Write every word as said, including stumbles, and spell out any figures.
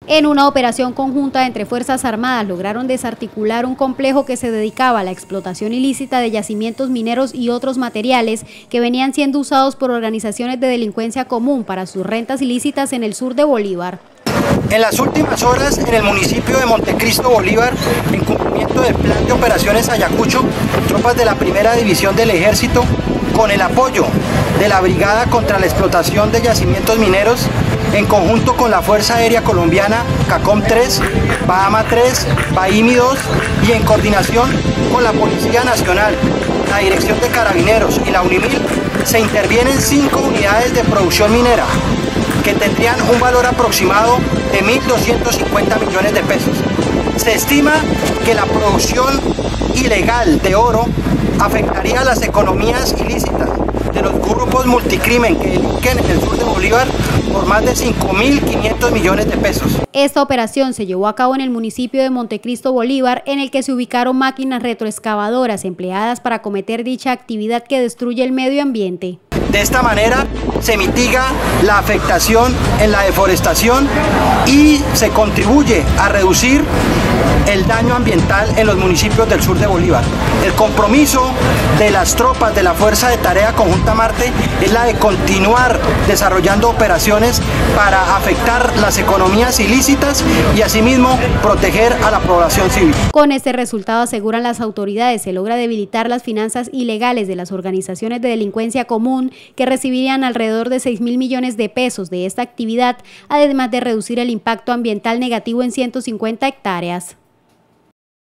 En una operación conjunta entre Fuerzas Armadas lograron desarticular un complejo que se dedicaba a la explotación ilícita de yacimientos mineros y otros materiales que venían siendo usados por organizaciones de delincuencia común para sus rentas ilícitas en el sur de Bolívar. En las últimas horas, en el municipio de Montecristo, Bolívar, en cumplimiento del plan de operaciones Ayacucho, tropas de la primera división del ejército, con el apoyo de la Brigada contra la Explotación de Yacimientos Mineros, en conjunto con la Fuerza Aérea Colombiana, CACOM tres, Bahama tres, Bahimi dos y en coordinación con la Policía Nacional, la Dirección de Carabineros y la UNIMIL, se intervienen cinco unidades de producción minera que tendrían un valor aproximado de mil doscientos cincuenta millones de pesos. Se estima que la producción ilegal de oro afectaría a las economías ilícitas de los grupos multicrimen que delinquen en el sur de Bolívar por más de cinco mil quinientos millones de pesos. Esta operación se llevó a cabo en el municipio de Montecristo, Bolívar, en el que se ubicaron máquinas retroexcavadoras empleadas para cometer dicha actividad que destruye el medio ambiente. De esta manera se mitiga la afectación en la deforestación y se contribuye a reducir el daño ambiental en los municipios del sur de Bolívar. El compromiso de las tropas de la Fuerza de Tarea Conjunta Marte es la de continuar desarrollando operaciones para afectar las economías ilícitas y asimismo proteger a la población civil. Con este resultado, aseguran las autoridades, se logra debilitar las finanzas ilegales de las organizaciones de delincuencia común que recibirían alrededor de seis mil millones de pesos de esta actividad, además de reducir el impacto ambiental negativo en ciento cincuenta hectáreas.